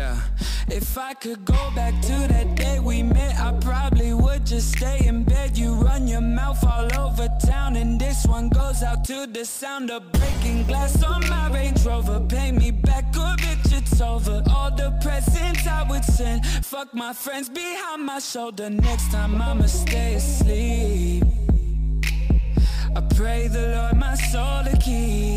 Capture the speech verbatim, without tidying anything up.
Yeah, if I could go back to that day we met, I probably would just stay in bed. You run your mouth all over town, and this one goes out to the sound of breaking glass on my Range Rover. Pay me back or bitch, it's over. All the presents I would send, fuck my friends behind my shoulder. Next time I'ma stay asleep, I pray the Lord my soul to keep.